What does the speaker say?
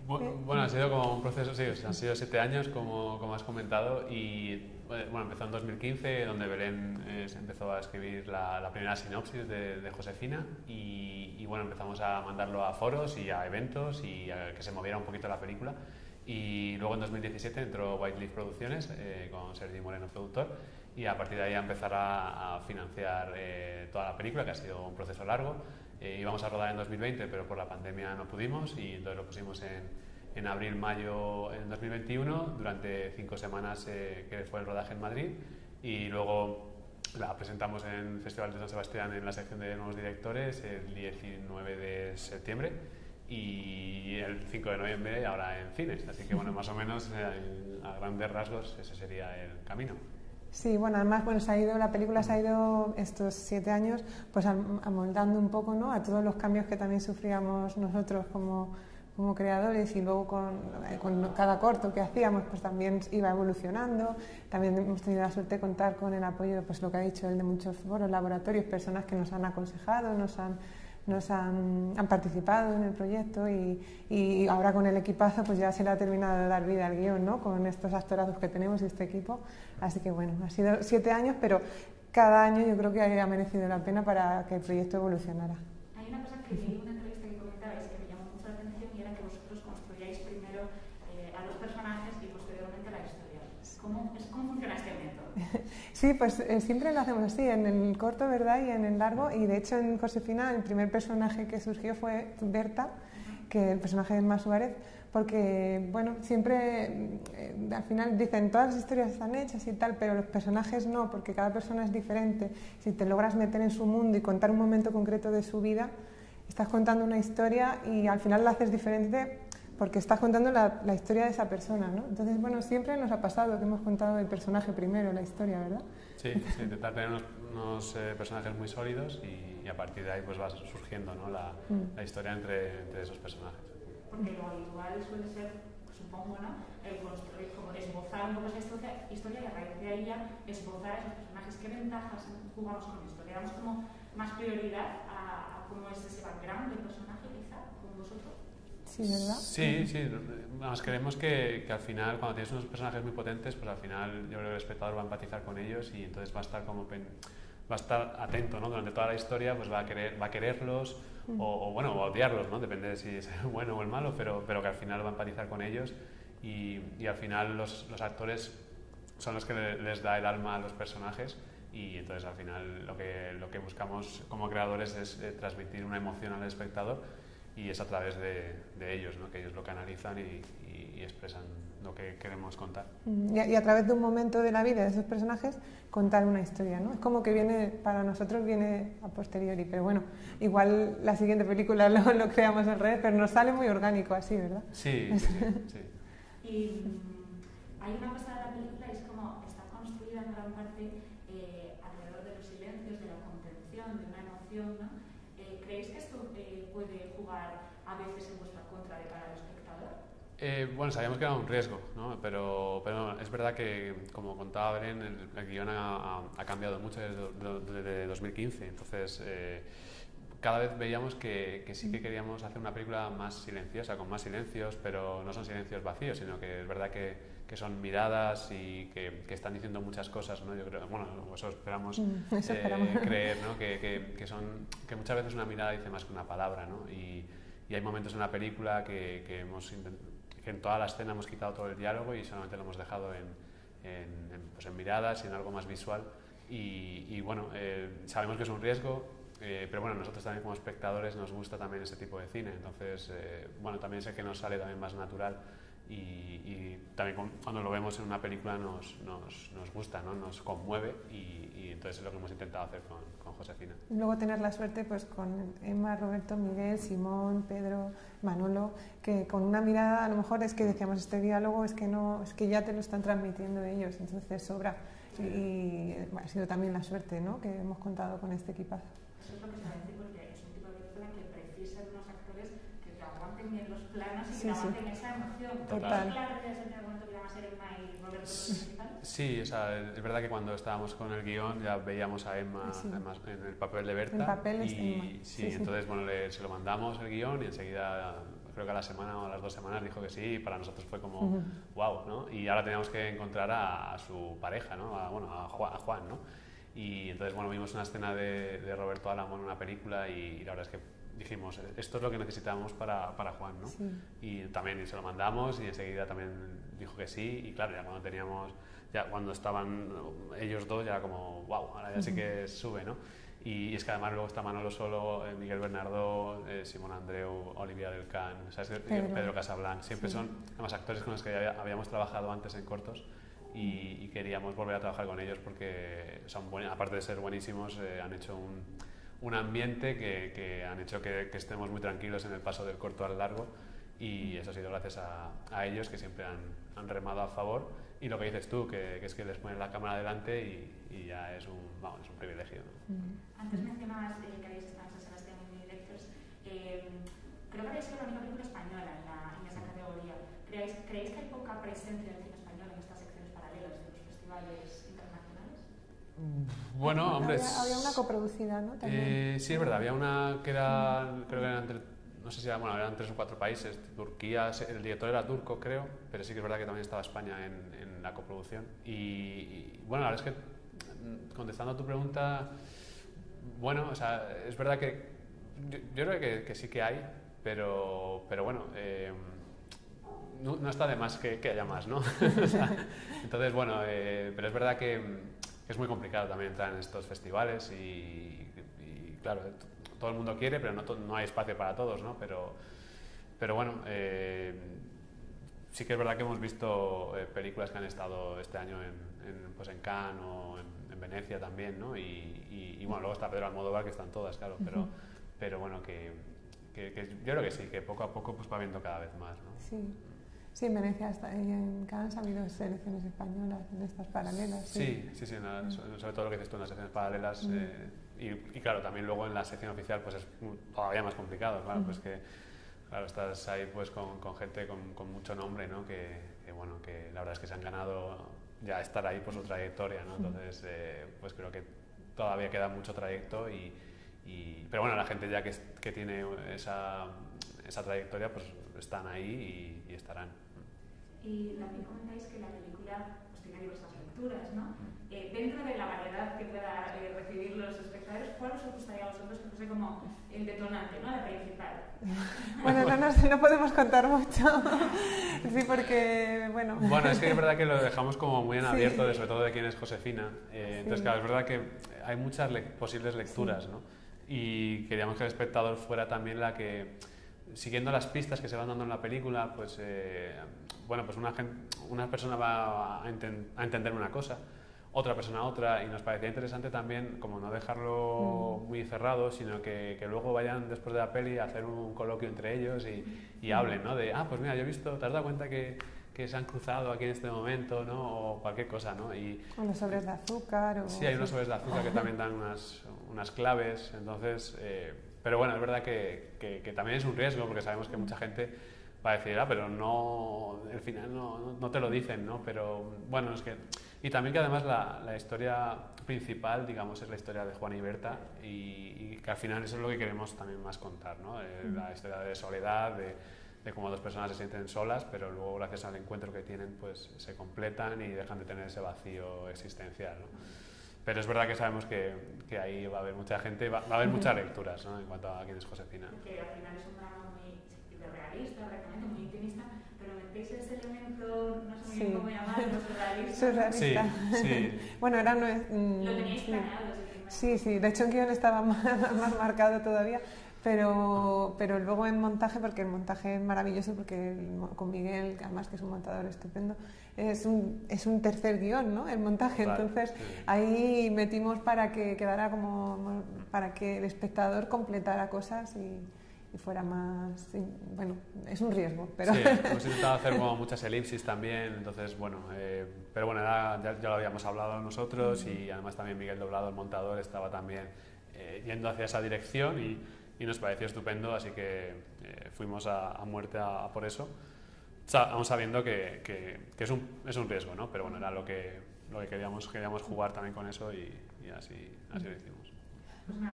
Bueno, ha sido como un proceso, sí, o sea, han sido 7 años, como has comentado, y bueno, empezó en 2015, donde Belén se empezó a escribir la primera sinopsis de Josefina, y bueno, empezamos a mandarlo a foros y a eventos y a que se moviera un poquito la película. Y luego en 2017 entró White Leaf Producciones con Sergi Moreno, productor, y a partir de ahí a empezar a financiar toda la película, que ha sido un proceso largo. Íbamos a rodar en 2020, pero por la pandemia no pudimos, y entonces lo pusimos en abril-mayo en 2021, durante 5 semanas que fue el rodaje en Madrid, y luego la presentamos en el Festival de San Sebastián en la sección de nuevos directores el 19 de septiembre y el 5 de noviembre ahora en cines. Así que bueno, más o menos a grandes rasgos ese sería el camino. Sí, bueno, además la película se ha ido estos 7 años pues amoldando un poco, ¿no?, a todos los cambios que también sufríamos nosotros como creadores, y luego con cada corto que hacíamos pues también iba evolucionando. También hemos tenido la suerte de contar con el apoyo, pues lo que ha dicho él, de muchos foros, laboratorios, personas que nos han aconsejado, nos han participado en el proyecto, y ahora con el equipazo pues ya se le ha terminado de dar vida al guión, ¿no?, con estos actorazos que tenemos y este equipo. Así que bueno, ha sido 7 años, pero cada año yo creo que ha merecido la pena para que el proyecto evolucionara. Hay una cosa que leí en una entrevista que comentabais que me llamó mucho la atención, y era que vosotros construíais primero a los personajes y posteriormente la historia. ¿Cómo funciona este método? Sí, pues siempre lo hacemos así, en el corto, ¿verdad?, y en el largo, y de hecho en Josefina el primer personaje que surgió fue Berta, que el personaje de Emma Suárez, porque bueno, siempre al final dicen todas las historias están hechas y tal, pero los personajes no, porque cada persona es diferente. Si te logras meter en su mundo y contar un momento concreto de su vida, estás contando una historia y al final la haces diferente porque estás contando la historia de esa persona, ¿no? Entonces, bueno, siempre nos ha pasado que hemos contado el personaje primero, la historia, ¿verdad? Sí, intentar tener unos personajes muy sólidos, y a partir de ahí pues va surgiendo, ¿no?, la historia entre esos personajes. Porque lo habitual suele ser, supongo, ¿no?, el construir, como esbozar un poco esa historia, y a raíz de ahí ya esbozar a esos personajes. ¿Qué ventajas jugamos con esto? ¿Le damos como más prioridad a cómo es ese background del personaje, quizá, con vosotros? Sí, ¿verdad? Sí. Además, creemos que al final, cuando tienes unos personajes muy potentes, pues al final yo creo que el espectador va a empatizar con ellos, y entonces va a estar atento, ¿no?, durante toda la historia, pues va a quererlos o a odiarlos, ¿no?, depende de si es el bueno o el malo, pero que al final va a empatizar con ellos, y al final los actores son los que les da el alma a los personajes, y entonces al final lo que buscamos como creadores es transmitir una emoción al espectador, y es a través de ellos, ¿no?, que ellos lo canalizan y expresan lo que queremos contar. Y a través de un momento de la vida de esos personajes contar una historia, ¿no? Es como que para nosotros viene a posteriori, pero bueno, igual la siguiente película lo creamos en redes, pero nos sale muy orgánico así, ¿verdad? Sí. Y hay una cosa de la película, es como está construida en gran parte alrededor de los silencios, de la contención, de una emoción, ¿no? ¿Creéis que esto puede jugar a veces en vuestra contra de cara al espectador? Bueno, sabíamos que era un riesgo, ¿no? Pero es verdad que, como contaba Belén, el guión ha cambiado mucho desde 2015. Entonces, cada vez veíamos que sí que queríamos hacer una película más silenciosa, con más silencios, pero no son silencios vacíos, sino que es verdad que son miradas y que están diciendo muchas cosas, ¿no? Yo creo, bueno, eso esperamos creer, ¿no? Que muchas veces una mirada dice más que una palabra, ¿no? Y hay momentos en la película que en toda la escena hemos quitado todo el diálogo y solamente lo hemos dejado en miradas y en algo más visual. Y bueno, sabemos que es un riesgo, pero bueno, nosotros también como espectadores nos gusta también ese tipo de cine. Entonces, bueno, también sé que nos sale también más natural, y también cuando lo vemos en una película nos gusta, ¿no?, nos conmueve, y entonces es lo que hemos intentado hacer con Josefina. Luego tener la suerte pues con Emma, Roberto, Miguel, Simón, Pedro, Manolo, que con una mirada a lo mejor es que decíamos este diálogo es que ya te lo están transmitiendo ellos, entonces sobra, y ha sido también la suerte, ¿no?, que hemos contado con este equipazo. Eso es lo que se dice, porque es un tipo de película que precisa de unos actores que te aguanten bien los planos y que te aguanten esa emoción. Total. ¿Es claro desde el primer momento que iban a ser Emma y Roberto los principales? Sí, o sea, es verdad que cuando estábamos con el guión ya veíamos a Emma en el papel de Berta. El papel es y Emma. sí, entonces bueno, se lo mandamos el guión y enseguida creo que a la semana o a las 2 semanas dijo que sí, y para nosotros fue como wow, ¿no? Y ahora teníamos que encontrar a su pareja, ¿no? A Juan, ¿no? Y entonces, bueno, vimos una escena de Roberto Álamo en una película y la verdad es que dijimos, esto es lo que necesitamos para Juan, ¿no? Sí. Y también se lo mandamos y enseguida también dijo que sí, y claro, ya cuando estaban ellos dos, ya como, wow, ahora ya sí que sube, ¿no? Y es que además luego está Manolo Solo, Miguel Bernardo, Simón Andreu, Olivia del Can, ¿sabes? Pedro Casablanc, siempre son además actores con los que ya habíamos trabajado antes en cortos y queríamos volver a trabajar con ellos porque son aparte de ser buenísimos, han hecho un ambiente que han hecho que estemos muy tranquilos en el paso del corto al largo, y eso ha sido gracias a ellos, que siempre han remado a favor, y lo que dices tú, que es que les ponen la cámara delante y ya es un privilegio, ¿no? Antes mencionabas que habéis estado en San Sebastián y Lectors. Creo que habéis sido la única película española en esa categoría. ¿Creéis que hay poca presencia del cine español en estas secciones paralelas de los festivales internacionales? Bueno, hombre... Había una coproducida, ¿no? También. Sí, es verdad, había una que era, creo que eran no sé si eran 3 o 4 países, Turquía, el director era turco, creo, pero sí que es verdad que también estaba España en la coproducción. Y bueno, la verdad es que, contestando a tu pregunta, bueno, o sea, es verdad que yo creo que sí que hay, pero bueno, no está de más que haya más, ¿no? O sea, entonces, bueno, pero es verdad que es muy complicado también entrar en estos festivales y claro, todo el mundo quiere, pero no hay espacio para todos, ¿no? Pero bueno, sí que es verdad que hemos visto películas que han estado este año pues en Cannes o en Venecia también, ¿no? Y bueno, luego está Pedro Almodóvar, que están todas, claro, pero bueno, que yo creo que sí, que poco a poco pues va viendo cada vez más, ¿no? Sí, en Venecia y en Cannes ha habido selecciones españolas en estas paralelas. Sí, sobre todo lo que dices tú en las secciones paralelas. Y claro, también luego en la sección oficial pues es todavía más complicado, claro, pues que claro, estás ahí pues con gente con mucho nombre, ¿no? Que bueno, que la verdad es que se han ganado ya estar ahí por su trayectoria, ¿no? Entonces, pues creo que todavía queda mucho trayecto pero bueno, la gente ya que tiene esa trayectoria pues están ahí y estarán. Y también comentáis que la película pues, tiene diversas lecturas, ¿no? Dentro de la variedad que pueda recibir los espectadores, ¿cuál os gustaría a vosotros que fuese como el detonante, ¿no? La principal? Bueno, no podemos contar mucho, sí, porque, bueno... Bueno, es que es verdad que lo dejamos como muy en abierto, sobre todo de quién es Josefina. Entonces, claro, es verdad que hay muchas posibles lecturas, ¿no? Y queríamos que el espectador fuera también la que, siguiendo las pistas que se van dando en la película, pues, bueno, pues una persona va a entender una cosa, otra persona otra, y nos parecía interesante también como no dejarlo muy cerrado, sino que luego vayan después de la peli a hacer un coloquio entre ellos y hablen, ¿no? De, pues mira, yo he visto, ¿te has dado cuenta que se han cruzado aquí en este momento, ¿no? O cualquier cosa, ¿no? O los sobres de azúcar. Sí, hay unos sobres de azúcar que también dan unas claves, entonces... pero bueno, es verdad que también es un riesgo, porque sabemos que mucha gente va a decir, pero no, al final no te lo dicen, ¿no? Pero bueno, es que... Y también que además la historia principal, digamos, es la historia de Juan y Berta, y que al final eso es lo que queremos también más contar, ¿no? La historia de soledad, de cómo dos personas se sienten solas, pero luego gracias al encuentro que tienen, pues se completan y dejan de tener ese vacío existencial, ¿no? Pero es verdad que sabemos que ahí va a haber mucha gente, va a haber muchas lecturas, ¿no? En cuanto a quién es Josefina. Porque al final es un drama muy realista, realmente muy intimista, pero metéis ese elemento, no sé muy bien cómo llamarlo, surrealista. Sí. Bueno, era... Lo teníais planeado. Sí, de hecho en guión estaba más marcado todavía. Pero luego en montaje, porque el montaje es maravilloso, porque con Miguel, además que es un montador estupendo, es un tercer guión, ¿no? El montaje, claro, entonces ahí metimos para que quedara como, para que el espectador completara cosas y fuera más, bueno, es un riesgo, pero... Sí, hemos intentado hacer como muchas elipsis también, entonces bueno, pero bueno, ya lo habíamos hablado nosotros y además también Miguel Doblado, el montador, estaba también yendo hacia esa dirección y nos pareció estupendo, así que fuimos a muerte a por eso, aún sabiendo que es un riesgo, ¿no? Pero bueno, era lo que queríamos jugar también con eso y así lo hicimos.